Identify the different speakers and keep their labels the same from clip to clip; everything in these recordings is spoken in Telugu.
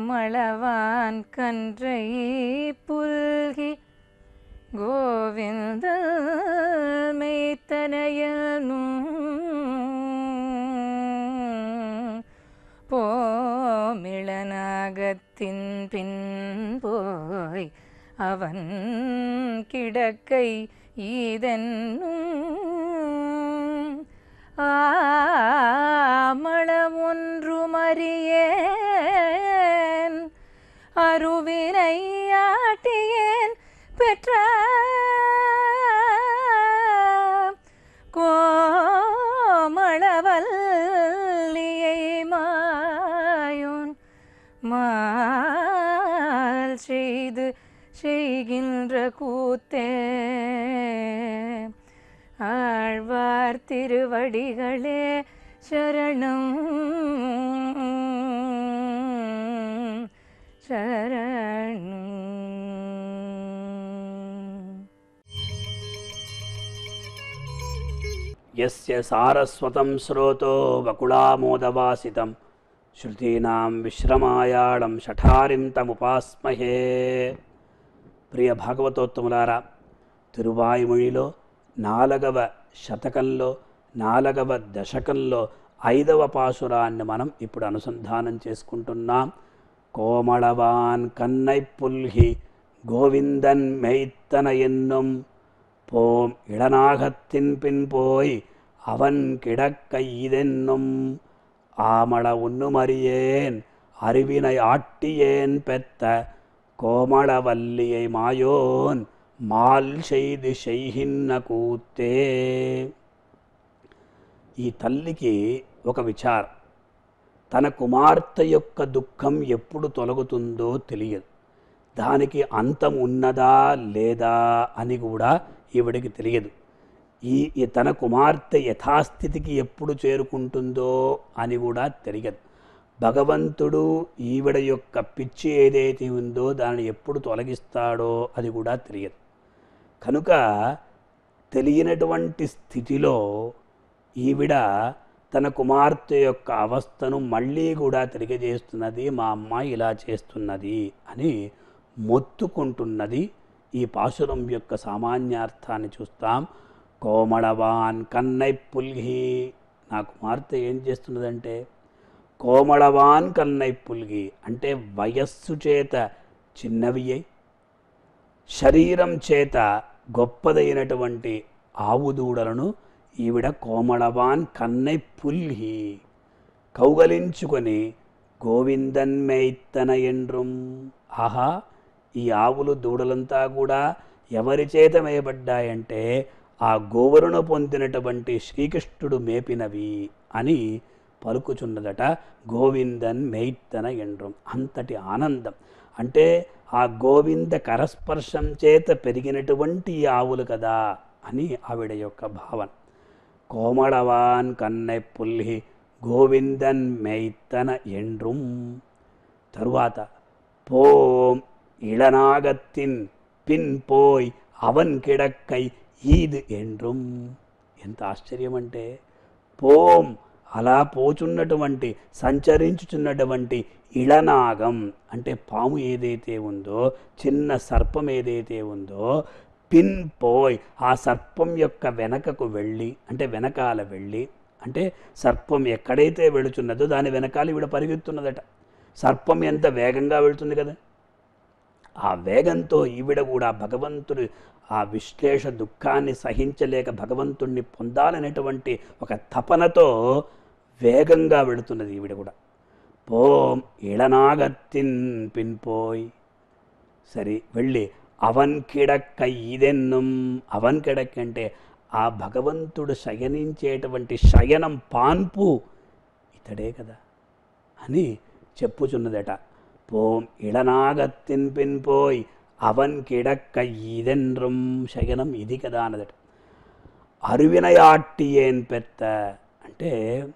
Speaker 1: கோமளவான் கன்றை புல்கி கோவிந்த மெய்த்தனையனும் போமிளநாகத்தின் பின் போய் அவன் கிடக்கை ஈதென்னும் ஆமளமொன்றுமறியேன் அருவினையாட்டியேன் பெற்ற கோமளவல்லியை மாயோன் மால் செய்து செய்கின்ற கூத்தே. ஆழ்வார் திருவடிகளே சரணம் சரணம்.
Speaker 2: యస్య సారస్వతం శ్రోతో వకుళామోదవాసితం శృతీనాం విశ్రమాయాళం షఠారిం తముపాస్మహే. ప్రియ భాగవతోత్తములారా, తిరువాయుమొழிలో 4వ శతకంలో 4వ దశకంలో 5వ పాసురాన్ని మనం ఇప్పుడు అనుసంధానం చేసుకుంటున్నాం. కోమళవాన్ కన్నై పుల్హి గోవిందన్ మెయిత్తన ఎన్నుం போம் இளநாகத்தின் பின் போய் அவன் கிடக்க இதென்னும் ஆமள உண்ணுமறியேன் அறிவினை ஆட்டியேன் பெத்த கோமளவல்லியை మాయోన్ మాల్ செய்து செய்கிన్న కూతే. ఈ తల్లికి ఒక విచారం. తన కుమార్తె యొక్క దుఃఖం ఎప్పుడు తొలగుతుందో తెలియదు. దానికి అంతం ఉన్నదా లేదా అని కూడా ఈవిడికి తెలియదు. ఈ తన కుమార్తె యథాస్థితికి ఎప్పుడు చేరుకుంటుందో అని కూడా తెలియదు. భగవంతుడు ఈవిడ యొక్క పిచ్చి ఏదైతే ఉందో దానిని ఎప్పుడు తొలగిస్తాడో అది కూడా తెలియదు. కనుక తెలియనటువంటి స్థితిలో ఈవిడ తన కుమార్తె యొక్క అవస్థను మళ్ళీ కూడా తెలియజేస్తున్నది. మా అమ్మాయి ఇలా చేస్తున్నది అని మొత్తుకుంటున్నది. ఈ పాశురం యొక్క సామాన్యార్థాన్ని చూస్తాం. కోమళవాన్ కన్నై పుల్హి, నా కుమార్తె ఏం చేస్తున్నదంటే, కోమళవాన్ కన్నై పుల్హి అంటే వయస్సు చేత చిన్నవి అయి శరీరం చేత గొప్పదైనటువంటి ఆవు దూడలను ఈవిడ కోమళవాన్ కన్నై పుల్హి కౌగలించుకొని గోవిందన్ మెయిత్తన ఎండ్రుం. ఆహా, ఈ ఆవులు దూడలంతా కూడా ఎవరి చేత మేయబడ్డాయంటే ఆ గోవులను పొందినటువంటి శ్రీకృష్ణుడు మేపినవి అని పలుకుచున్నదట. గోవిందన్ మెయిత్తన ఎండ్రుం, అంతటి ఆనందం. అంటే ఆ గోవింద కరస్పర్శం చేత పెరిగినటువంటి ఆవులు కదా అని ఆవిడ యొక్క భావన. కోమళవాన్ కన్నై పుల్హి గోవిందన్ మెయిత్తన ఎండ్రుం. తరువాత పోం ఇళనాగత్తిన్ పిన్ పోయ్ అవన్ కిడక్కై ఈద్ ఎండ్రుం. ఎంత ఆశ్చర్యం అంటే, పోం అలా పోచున్నటువంటి సంచరించుచున్నటువంటి ఇళనాగం అంటే పాము ఏదైతే ఉందో, చిన్న సర్పం ఏదైతే ఉందో, పిన్ పోయ్ ఆ సర్పం యొక్క వెనకకు వెళ్ళి, అంటే వెనకాల వెళ్ళి, అంటే సర్పం ఎక్కడైతే వెళుచున్నదో దాని వెనకాల ఈవిడ పరిగెత్తున్నదట. సర్పం ఎంత వేగంగా వెళుతుంది కదా, ఆ వేగంతో ఈవిడ కూడా భగవంతుడు ఆ విశ్లేష దుఃఖాన్ని సహించలేక భగవంతుణ్ణి పొందాలనేటువంటి ఒక తపనతో వేగంగా వెళుతున్నది ఈవిడ కూడా. పోం ఇళనాగత్తిన్ పిన్పోయ్, సరే వెళ్ళి అవన్ కిడక్క ఈదెన్నం. అవన్ కిడక్క అంటే ఆ భగవంతుడు శయనించేటువంటి శయనం పాన్పు ఇతడే కదా అని చెప్పుచున్నదట. పోం ఇళనాగత్తిన్ పిన్పోయ్ అవన్ కిడక్క ఈదెన్రం, శయనం ఇది కదా అన్నదట. అరువినయాట్టియేన్ పెత్త అంటే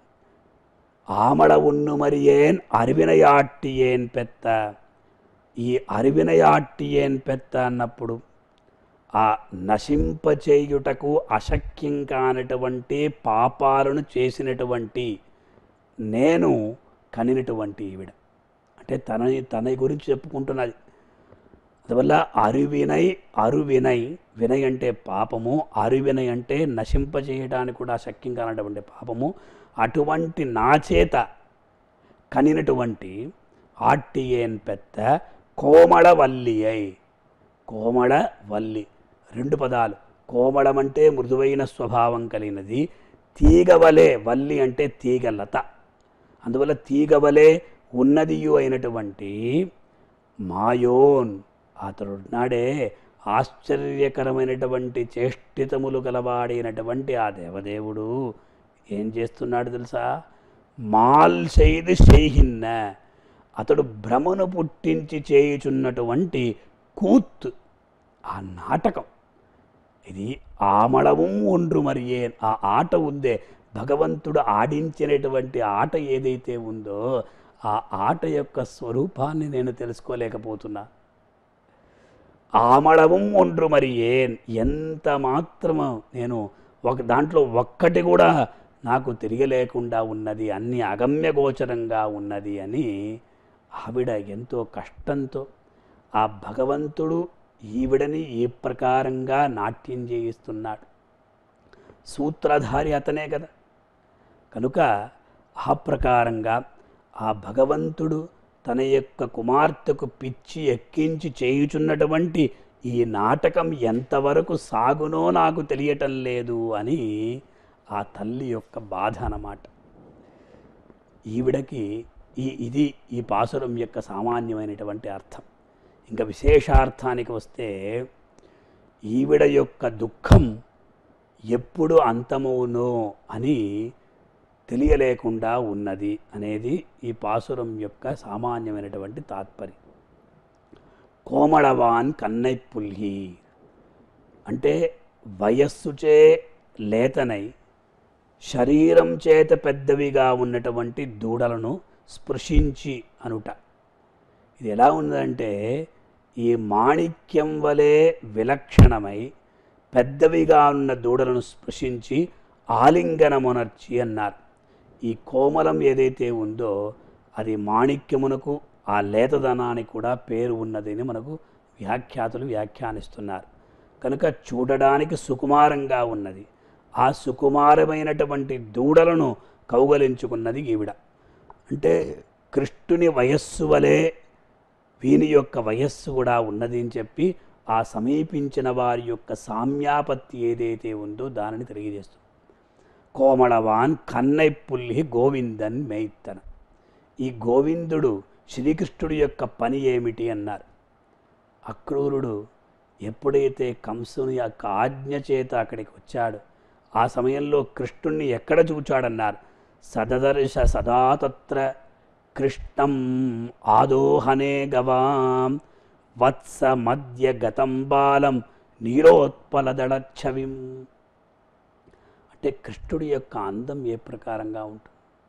Speaker 2: ఆమళ ఉన్నుమరియేన్ అరువినయాట్టియేన్ పెత్త. ఈ అరువినయాట్టియేన్ పెత్త అన్నప్పుడు ఆ నశింపచేయుటకు అశక్యం కానటువంటి పాపాలను చేసినటువంటి నేను కనినటువంటి ఈవిడ. అంటే తన గురించి చెప్పుకుంటున్నది. అందువల్ల అరువినై, వినయ్ అంటే పాపము, అరువినై అంటే నశింపజేయడానికి కూడా శక్యం కానటువంటి పాపము. అటువంటి నా చేత కనినటువంటి ఆట్టియేన్ పెద్ద కోమళవల్లియై, కోమళవల్లి 2 పదాలు. కోమళం అంటే మృదువైన స్వభావం కలిగినది, తీగవలే, వల్లి అంటే తీగలత. అందువల్ల తీగవలే ఉన్నదియు అయినటువంటి మాయోన్, అతడున్నాడే ఆశ్చర్యకరమైనటువంటి చేష్టితములు గలవాడైనటువంటి ఆ దేవదేవుడు ఏం చేస్తున్నాడు తెలుసా? మాల్ చేయిది చేయిన్న, అతడు భ్రమను పుట్టించి చేయుచున్నటువంటి కూత్, ఆ నాటకం. ఇది ఆమళము ఒండ్రు మరియే, ఆ ఆట ఉందే, భగవంతుడు ఆడించినటువంటి ఆట ఏదైతే ఉందో ఆ ఆట యొక్క స్వరూపాన్ని నేను తెలుసుకోలేకపోతున్నా. ఆమళము ఒండ్రు మరియేన్, ఎంత మాత్రము నేను దాంట్లో ఒక్కటి కూడా నాకు తిరగలేకుండా ఉన్నది, అన్ని అగమ్యగోచరంగా ఉన్నది అని ఆవిడ ఎంతో కష్టంతో ఆ భగవంతుడు ఈవిడని ఏ ప్రకారంగా నాట్యం చేయిస్తున్నాడు. సూత్రధారి అతనే కదా. కనుక ఆ ప్రకారంగా ఆ భగవంతుడు తన యొక్క కుమార్తెకు పిచ్చి ఎక్కించి చేయుచున్నటువంటి ఈ నాటకం ఎంతవరకు సాగునో నాకు తెలియటం లేదు అని ఆ తల్లి యొక్క బాధ అన్నమాట. ఈవిడకి ఈ పాసురం యొక్క సామాన్యమైనటువంటి అర్థం. ఇంకా విశేషార్థానికి వస్తే, ఈవిడ యొక్క దుఃఖం ఎప్పుడు అంతమవునో అని తెలియలేకుండా ఉన్నది అనేది ఈ పాసురం యొక్క సామాన్యమైనటువంటి తాత్పర్యం. కోమళవాన్ కన్నై పుల్హి అంటే వయస్సుచే లేతనై శరీరం చేత పెద్దవిగా ఉన్నటువంటి దూడలను స్పృశించి అనుట. ఇది ఎలా ఉన్నదంటే, ఈ మాణిక్యం వలె విలక్షణమై పెద్దవిగా ఉన్న దూడలను స్పృశించి ఆలింగనమునర్చి అన్నారు. ఈ కోమలం ఏదైతే ఉందో అది మాణిక్యమునకు, ఆ లేతదనానికి కూడా పేరు ఉన్నదని మనకు వ్యాఖ్యాతులు వ్యాఖ్యానిస్తున్నారు. కనుక చూడడానికి సుకుమారంగా ఉన్నది. ఆ సుకుమారమైనటువంటి దూడలను కౌగలించుకున్నది ఈవిడ. అంటే కృష్ణుని వయస్సు వలె వీని యొక్క వయస్సు కూడా ఉన్నది అని చెప్పి ఆ సమీపించిన వారి యొక్క సామ్యాపత్తి ఏదైతే ఉందో దానిని తెలియజేస్తుంది. కోమళవాన్ కన్నై పుల్లి గోవిందన్ మేయిత్తన. ఈ గోవిందుడు శ్రీకృష్ణుడి యొక్క పని ఏమిటి అన్నారు. అక్రూరుడు ఎప్పుడైతే కంసుని యొక్క ఆజ్ఞ చేత అక్కడికి వచ్చాడు, ఆ సమయంలో కృష్ణుణ్ణి ఎక్కడ చూచాడన్నారు. సదదర్శ సదా తత్ర కృష్ణం ఆదోహనే గవాం వత్స మధ్య గతం బాలం నీరోత్పలదళఛవిం. అంటే కృష్ణుడి యొక్క అందం ఏ ప్రకారంగా ఉంటుంది.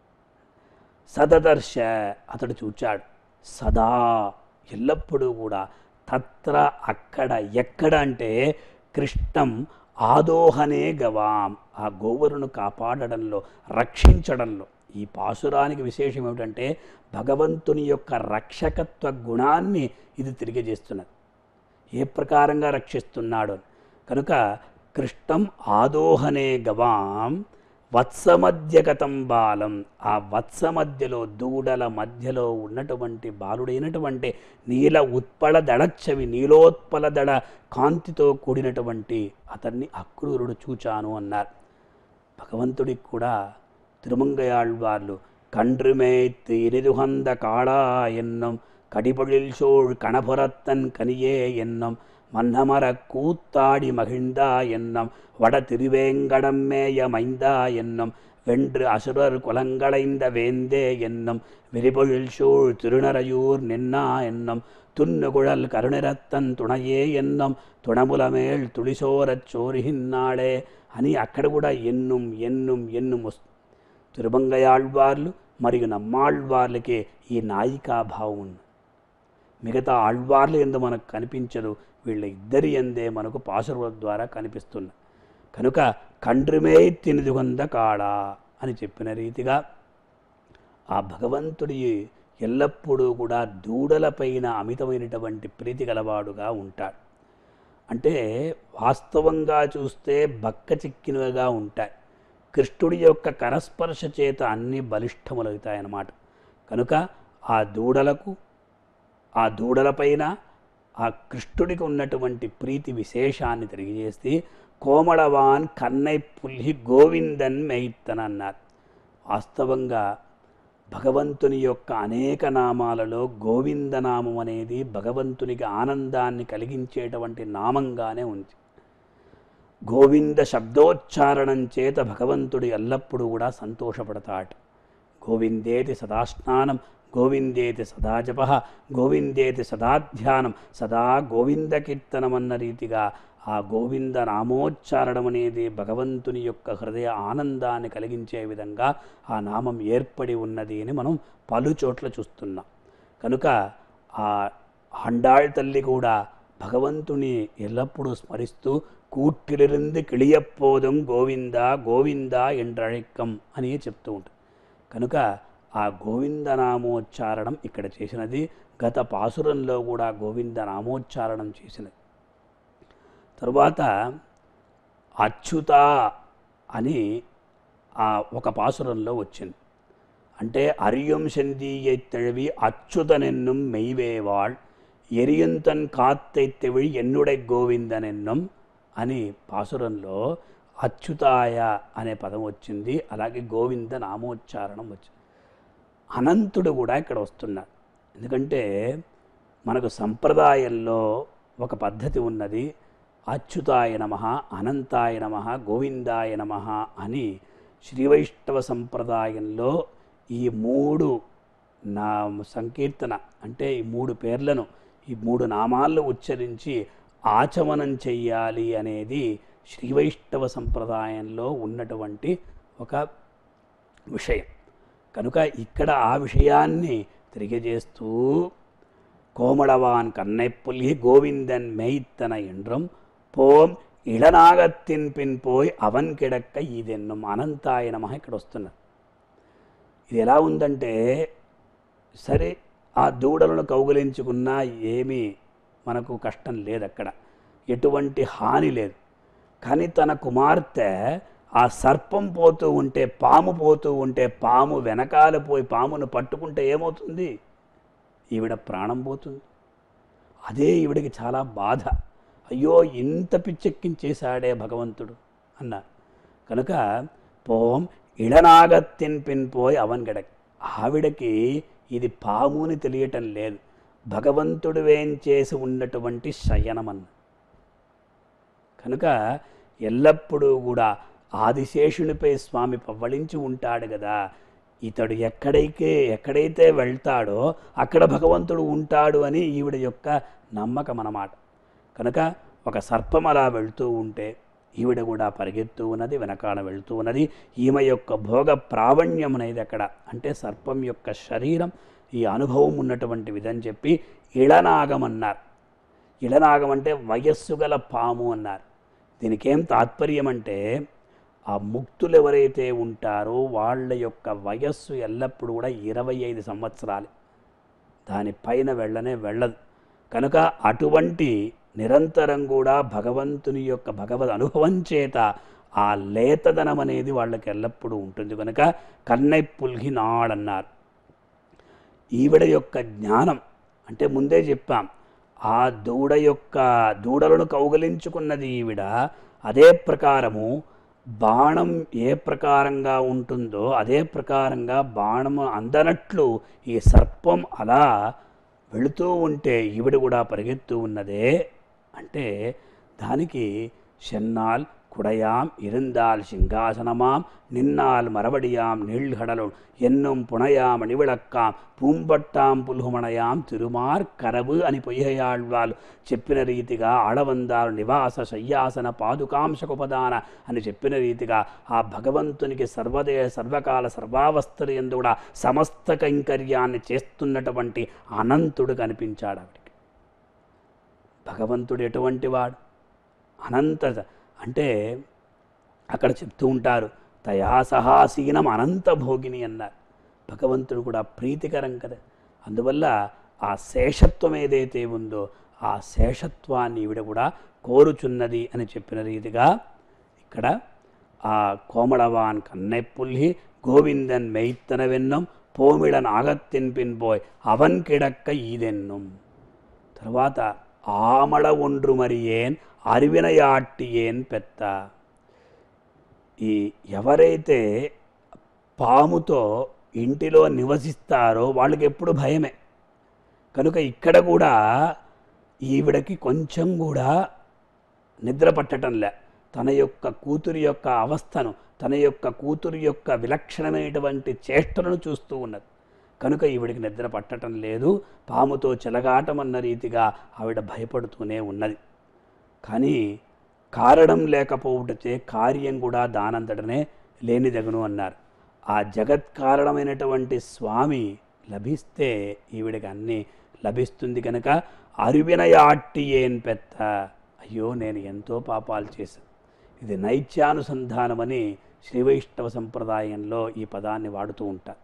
Speaker 2: సదదర్శ అతడు చూచాడు, సదా ఎల్లప్పుడూ కూడా, తత్ర అక్కడ, ఎక్కడ అంటే కృష్ణం ఆదోహనే గవాం, ఆ గోవులను కాపాడడంలో, రక్షించడంలో. ఈ పాసురానికి విశేషం ఏమిటంటే భగవంతుని యొక్క రక్షకత్వ గుణాన్ని ఇది తెలియజేస్తున్నది. ఏ ప్రకారంగా రక్షిస్తున్నాడు కనుక కృష్ణం ఆదోహనే గవాం వత్సమధ్యగతం బాలం, ఆ వత్స మధ్యలో, దూడల మధ్యలో ఉన్నటువంటి బాలుడైనటువంటి నీల ఉత్పల దళఛవి, నీలోత్పల దళ కాంతితో కూడినటువంటి అతన్ని అక్రూరుడు చూచాను అన్నారు. భగవంతుడికి కూడా తిరుమంగయాళ్వార్లు கன்றுமேய்த்து இனிதுகந்த காளா என்னும் கடிபொழில் சூழ் கணபுரத்தன் கனியே என்னும் மன்னமரக் கூத்தாடி மகிழ்ந்தா என்னும் வட திருவேங்கடம்மேய மைந்தா என்னும் வென்று அசுரர் குலங்களைந்த வேந்தே என்னும் விரிபொழில் சூழ் திருநரையூர் நின்னா என்னும் துன்னுகுழல் கருணிரத்தன் துணையே என்னும் துணமுலமேள் துளிசோரச் சோறுகின்னாளே అని అక్కడ కూడా ఎన్నుం ఎన్నుం ఎన్నుం వస్తుంది. తిరుమంగయాళ్వార్లు మరియు నమ్మాళ్వార్లకే ఈ నాయికాభావం ఉంది. మిగతా ఆళ్వార్లు ఎందు మనకు కనిపించదు, వీళ్ళ ఇద్దరి ఎందే మనకు పాసురుల ద్వారా కనిపిస్తుంది. కనుక కండ్రిమే తినిదుగొంద కాడా అని చెప్పిన రీతిగా ఆ భగవంతుడి ఎల్లప్పుడూ కూడా దూడలపైన అమితమైనటువంటి ప్రీతి గలవాడుగా ఉంటాడు. అంటే వాస్తవంగా చూస్తే బక్క చిక్కినవిగా ఉంటాయి. కృష్ణుడి యొక్క కరస్పర్శ చేత అన్నీ బలిష్టములవుతాయన్నమాట. కనుక ఆ దూడలపైన ఆ కృష్ణుడికి ఉన్నటువంటి ప్రీతి విశేషాన్ని తెలియజేస్తే కోమళవాన్ కన్నై పుల్లి గోవిందన్ మెయిత్తన్ అన్నారు. వాస్తవంగా భగవంతుని యొక్క అనేక నామాలలో గోవిందనామం అనేది భగవంతునికి ఆనందాన్ని కలిగించేటువంటి నామంగానే ఉంది. గోవింద శబ్దోచ్చారణం చేత భగవంతుడు ఎల్లప్పుడూ కూడా సంతోషపడతాడు. గోవిందేతి సదాస్నానం, గోవిందేతి సదా జప, గోవిందేతి సదాధ్యానం, సదా గోవింద కీర్తనం అన్న రీతిగా ఆ గోవింద నామోచ్చారణం అనేది భగవంతుని యొక్క హృదయ ఆనందాన్ని కలిగించే విధంగా ఆ నామం ఏర్పడి ఉన్నది అని మనం పలు చోట్ల చూస్తున్నాం. కనుక ఆ హండాళ్ తల్లి కూడా భగవంతుని ఎల్లప్పుడూ స్మరిస్తూ కూట్టిలిருந்து కిళియప్పోదం గోవింద గోవింద ఎండ్రళిక్కం అని చెప్తూ ఉంటుంది. కనుక ఆ గోవింద నామోచ్చారణం ఇక్కడ చేసినది. గత పాసురంలో కూడా గోవింద నామోచ్చారణం చేసినది. తరువాత అచ్యుత అని ఒక పాసురంలో వచ్చింది. అంటే అరియం సెందీயை తழுவி అచ్యుతనెన్నుం మెయ్వేవాళ్ ఎరియుంతన్ కాత్తై తెవిళి ఎన్నుడై గోవిందనెన్నం అని పాసురంలో అచ్యుతాయ అనే పదం వచ్చింది. అలాగే గోవింద నామోచ్చారణం వచ్చింది. అనంతుడు కూడా ఇక్కడ వస్తున్నాడు. ఎందుకంటే మనకు సంప్రదాయంలో ఒక పద్ధతి ఉన్నది. అచ్యుతాయ నమః, అనంతాయ నమః, గోవిందాయ నమః అని శ్రీవైష్ణవ సంప్రదాయంలో ఈ మూడు సంకీర్తన అంటే ఈ మూడు పేర్లను, ఈ మూడు నామాలను ఉచ్చరించి ఆచమనం చెయ్యాలి అనేది శ్రీవైష్ణవ సంప్రదాయంలో ఉన్నటువంటి ఒక విషయం. కనుక ఇక్కడ ఆ విషయాన్ని తెలియజేస్తూ కోమళవాన్ కన్నై పుల్లి గోవిందన్ మెయిత్తన ఎండ్రం పోం ఇళనాగత్తిన్ పిన్ పోయి అవన్ కిడక్క ఈదెన్నం అనంతాయ నమః ఇక్కడ వస్తున్నారు. ఇది ఎలా ఉందంటే, సరే ఆ దూడలను కౌగిలించుకున్నా ఏమీ మనకు కష్టం లేదు, అక్కడ ఎటువంటి హాని లేదు. కానీ తన కుమార్తె ఆ సర్పం పోతూ ఉంటే, పాము పోతూ ఉంటే, పాము వెనకాల పోయి పామును పట్టుకుంటే ఏమవుతుంది? ఈవిడ ప్రాణం పోతుంది. అదే ఈవిడికి చాలా బాధ. అయ్యో ఇంత పిచ్చెక్కించేశాడే భగవంతుడు అన్నారు. కనుక పోం ఇళనాగత్తిన్ పిన్ పోయి అవన్ గడక్, ఆవిడకి ఇది పాముని తెలియటం లేదు, భగవంతుడు వేంచేసి ఉన్నటువంటి శయనమన్న. కనుక ఎల్లప్పుడూ కూడా ఆదిశేషునిపై స్వామి పవ్వళించి ఉంటాడు కదా, ఇతడు ఎక్కడైతే వెళ్తాడో అక్కడ భగవంతుడు ఉంటాడు అని ఈవిడ యొక్క నమ్మకం అన్నమాట. కనుక ఒక సర్పం అలా వెళ్తూ ఉంటే ఈవిడ కూడా పరిగెత్తూ ఉన్నది, వెనకాల వెళ్తూ ఉన్నది. ఈమె యొక్క భోగ ప్రావణ్యం అనేది అక్కడ, అంటే సర్పం యొక్క శరీరం ఈ అనుభవం ఉన్నటువంటి విధం చెప్పి ఇళనాగం అన్నారు. ఇళనాగం అంటే వయస్సు గల పాము అన్నారు. దీనికి ఏం తాత్పర్యం అంటే, ఆ ముక్తులు ఎవరైతే ఉంటారో వాళ్ళ యొక్క వయస్సు ఎల్లప్పుడూ కూడా 25 సంవత్సరాలు, దానిపైన వెళ్ళదు. కనుక అటువంటి నిరంతరం కూడా భగవంతుని యొక్క భగవద్ అనుభవం చేత ఆ లేతదనం అనేది వాళ్ళకి ఎల్లప్పుడూ ఉంటుంది. కనుక కన్నై పుల్హినాడన్నారు. ఈవిడ యొక్క జ్ఞానం అంటే ముందే చెప్పాం, ఆ దూడలను కౌగలించుకున్నది ఈవిడ. అదే ప్రకారము బాణం ఏ ప్రకారంగా ఉంటుందో అదే ప్రకారంగా బాణము అందనట్లు ఈ సర్పం అలా వెళుతూ ఉంటే ఈవిడ కూడా పరిగెత్తూ ఉన్నదే. అంటే దానికి షెన్నాల్ కుడయాం ఇరుందాల్ సింహాసనమాం నిన్నాల్ మరవడియాం నీళ్హడలు ఎన్నం పుణయాం అణివిళక్కాం పూంపట్టాం పుల్హుమణయాం తిరుమార్ కరవు అని పొయ్యయాళ్వాళ్ళు చెప్పిన రీతిగా ఆడవందాలు నివాస శయ్యాసన పాదుకాంశకుపదాన అని చెప్పిన రీతిగా ఆ భగవంతునికి సర్వకాల సర్వావస్థలు యందు కూడా సమస్త కైంకర్యాన్ని చేస్తున్నటువంటి అనంతుడు కనిపించాడు ఆవిడికి. భగవంతుడు ఎటువంటి వాడు? అనంత అంటే అక్కడ చెప్తూ ఉంటారు, తయా సహాసీనం అనంత భోగిని అన్నారు. భగవంతుడు కూడా ప్రీతికరం కదా. అందువల్ల ఆ శేషత్వం ఏదైతే ఉందో ఆ శేషత్వాన్ని ఈవిడ కూడా కోరుచున్నది అని చెప్పిన రీతిగా ఇక్కడ ఆ కోమళవాన్ కన్నై పుల్హి గోవిందన్ మెయిత్తన వెన్నం పోమిళన్ ఆగత్తిన్ పిన్పోయ్ అవన్ కిడక్క ఈదెన్నం. తర్వాత ఆమళ ఒండ్రు మరియేన్ అరివినయాట్టియేన్ పెత్త. ఈ ఎవరైతే పాముతో ఇంటిలో నివసిస్తారో వాళ్ళకి ఎప్పుడు భయమే. కనుక ఇక్కడ కూడా ఈవిడకి కొంచెం కూడా నిద్ర పట్టడంలే. తన యొక్క కూతురి యొక్క అవస్థను, తన యొక్క కూతురి యొక్క విలక్షణమైనటువంటి చేష్టలను చూస్తూ ఉన్నది. కనుక ఈవిడికి నిద్ర పట్టడం లేదు. పాముతో చెలగాటమన్న రీతిగా ఆవిడ భయపడుతూనే ఉన్నది. కానీ కారణం లేకపోవటచే కార్యం కూడా దానంతటనే లేనిదగును అన్నారు. ఆ జగత్కారణమైనటువంటి స్వామి లభిస్తే ఈవిడికి అన్నీ లభిస్తుంది. కనుక అరివినయాట్టి ఏన్ పెత్త. అయ్యో నేను ఎంతో పాపాలు చేశాను. ఇది నైత్యానుసంధానమని శ్రీవైష్ణవ సంప్రదాయంలో ఈ పదాన్ని వాడుతూ ఉంటారు.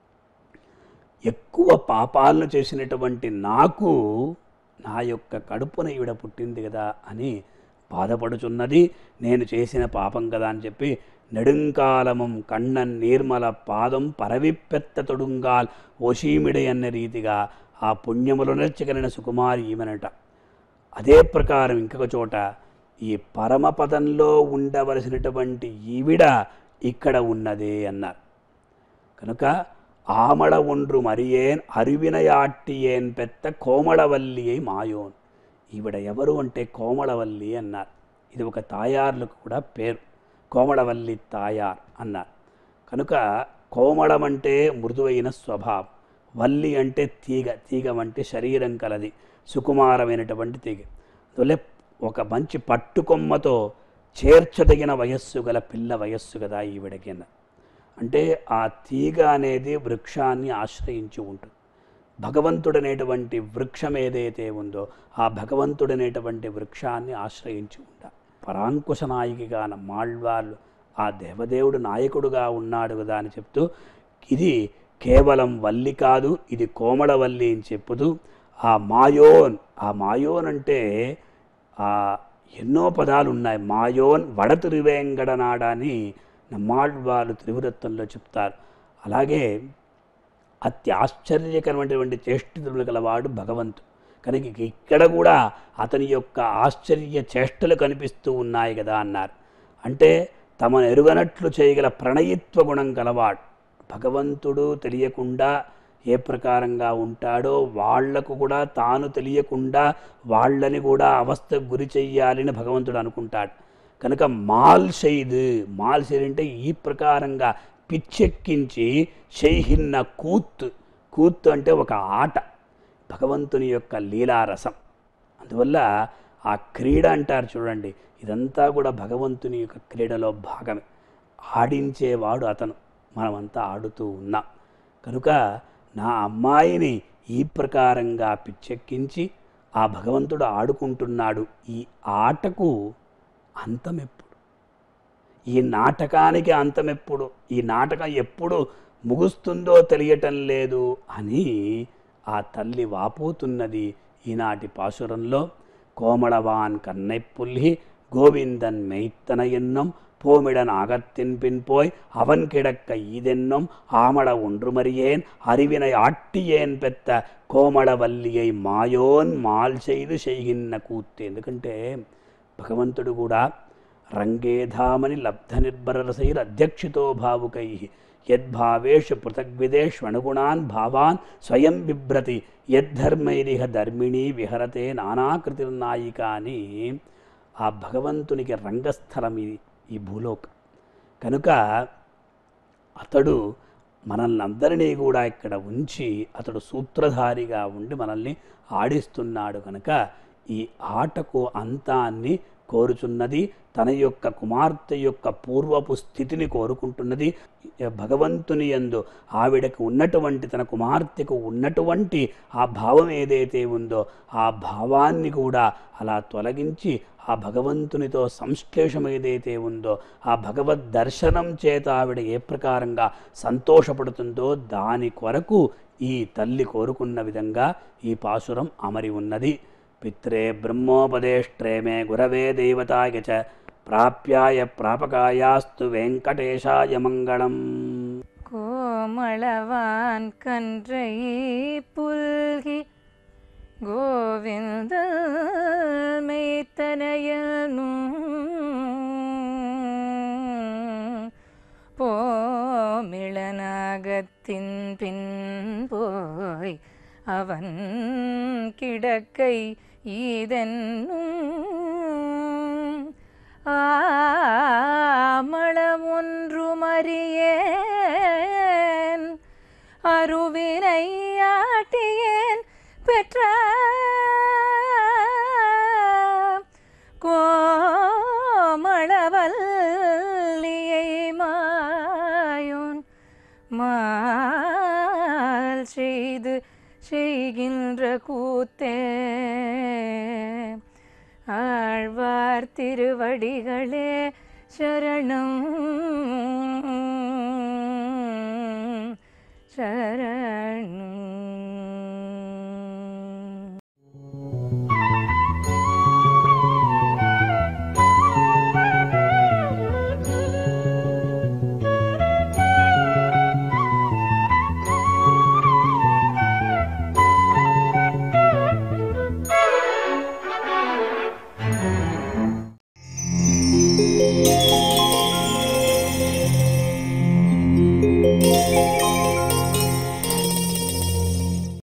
Speaker 2: ఎక్కువ పాపాలను చేసినటువంటి నాకు నా యొక్క కడుపున ఈవిడ పుట్టింది కదా అని బాధపడుచున్నది. నేను చేసిన పాపం కదా అని చెప్పి నెడుంకాలమం కണ്ണన్ నీర్మల పాదం పరవిప్పెత్త తొడుంగాల్ ఓషీమిడే అన్న రీతిగా ఆ పుణ్యములు నర్చగలిగిన సుకుమారి ఈమెనట. అదే ప్రకారం ఇంకొక చోట ఈ పరమపదంలో ఉండవలసినటువంటి ఈవిడ ఇక్కడ ఉన్నదే అన్నారు. కనుక ఆమళ ఒండ్రు మరియేన్ అరివినయాట్టియేన్ పెత్త కోమళవల్లి అయి మాయోన్. ఈవిడ ఎవరు అంటే కోమళవల్లి అన్నారు. ఇది ఒక తాయార్లకు కూడా పేరు, కోమళవల్లి తాయార్ అన్నారు. కనుక కోమళం అంటే మృదువైన స్వభావం, వల్లి అంటే తీగ, తీగ వంటి శరీరం కలది, సుకుమారమైనటువంటి తీగ. అందువల్ల ఒక మంచి పట్టుకొమ్మతో చేర్చదగిన వయస్సు గల పిల్ల వయస్సు కదా ఈవిడకి. అంటే ఆ తీగ అనేది వృక్షాన్ని ఆశ్రయించి ఉంటుంది. భగవంతుడనేటువంటి వృక్షం ఏదైతే ఉందో ఆ భగవంతుడనేటువంటి వృక్షాన్ని ఆశ్రయించి ఉంటారు. పరాంకుశ నాయకిగా మాళ్వాళ్ళు ఆ దేవదేవుడు నాయకుడుగా ఉన్నాడు కదా అని చెప్తూ ఇది కేవలం వల్లి కాదు, ఇది కోమళవల్లి అని చెప్పుతూ ఆ మాయోన్ అంటే ఎన్నో పదాలు ఉన్నాయి. మాయోన్ వడతిరువేంగడనాడ అని నమ్మాళ్వాళ్ళు త్రివృత్తంలో చెప్తారు. అలాగే అత్యాశ్చర్యకరమైనటువంటి చేష్టితులు గలవాడు భగవంతుడు. కనుక ఇక్కడ కూడా అతని యొక్క ఆశ్చర్య చేష్టలు కనిపిస్తూ ఉన్నాయి కదా అన్నారు. అంటే తమను ఎరుగనట్లు చేయగల ప్రణయిత్వ గుణం గలవాడు భగవంతుడు. తెలియకుండా ఏ ప్రకారంగా ఉంటాడో వాళ్లకు కూడా తాను తెలియకుండా వాళ్ళని కూడా అవస్థకు గురి చెయ్యాలని భగవంతుడు అనుకుంటాడు. కనుక మాల్షైద్ అంటే ఈ ప్రకారంగా పిచ్చెక్కించి షైహిన్న కూత్ అంటే ఒక ఆట, భగవంతుని యొక్క లీలారసం. అందువల్ల ఆ క్రీడ అంటారు చూడండి, ఇదంతా కూడా భగవంతుని యొక్క క్రీడలో భాగమే. ఆడించేవాడు అతను, మనమంతా ఆడుతూ ఉన్నాం. కనుక నా అమ్మాయిని ఈ ప్రకారంగా పిచ్చెక్కించి ఆ భగవంతుడు ఆడుకుంటున్నాడు. ఈ ఆటకు అంతమెప్పుడు? ఈ నాటకానికి అంతమెప్పుడు? ఈ నాటకం ఎప్పుడు ముగుస్తుందో తెలియటం లేదు అని ఆ తల్లి వాపోతున్నది ఈనాటి పాశురంలో. కోమళవాన్ కన్నై పుల్హి గోవిందన్ మెయిత్తన ఎన్నం போமிடன் அகத்தின் பின் போய் அவன் கிடக்க ஈதென்னும் ஆமள ஒன்று மறியேன் அறிவினை ஆட்டியேன் பெத்த కోమళవల్లియై మాయోన్ మాల్ செய்கிన్న కూత్తు. ఎందుకంటే భగవంతుడు కూడా రంగేధామని లబ్ధ నిర్భరరసైర్ అధ్యక్షితో భావుకై యద్భావేషు పృథగ్విదేష్వణుగుణాన్ భావాన్ స్వయం బిభ్రతి యద్ధర్మైరిహ ధర్మిణీ విహరతే నానాకృతిర్నాయిక అని ఆ భగవంతునికి రంగస్థలం ఈ భూలోకం. కనుక అతడు మనల్ని అందరినీ కూడా ఇక్కడ ఉంచి అతడు సూత్రధారిగా ఉండి మనల్ని ఆడిస్తున్నాడు. కనుక ఈ ఆటకు అంతాన్ని కోరుచున్నది. తన యొక్క కుమార్తె యొక్క పూర్వపు స్థితిని కోరుకుంటున్నది. భగవంతుని యందు ఆవిడకు ఉన్నటువంటి, తన కుమార్తెకు ఉన్నటువంటి ఆ భావం ఏదైతే ఉందో ఆ భావాన్ని కూడా అలా తొలగించి ఆ భగవంతునితో సంశ్లేషం ఏదైతే ఉందో, ఆ భగవద్ దర్శనం చేత ఆవిడ ఏ ప్రకారంగా సంతోషపడుతుందో దాని కొరకు ఈ తల్లి కోరుకున్న విధంగా ఈ పాసురం అమరి ఉన్నది. పిత్రే బ్రహ్మోపదేష్ట్రే మే గురవే దేవతాయ చ ప్రాప్యాయ ప్రాపకాయాస్తు వెంకటేశాయ మంగళం.
Speaker 1: கோமளவான் கன்றை புல்கி கோவிந்த மெய்த்தனையனும் போமிளநாகத்தின் பின் போய் அவன் கிடக்கை ஈதென்னும் ஆமளமொன்றுமறியேன் அருவினை ஆட்டியேன் பெற்ற கோமளவல்லியை மாயோன் மால் செய்து செய்கின்ற கூத்தே. ஆழ்வார் திருவடிகளே சரணம் சரணம்.
Speaker 3: Thank you.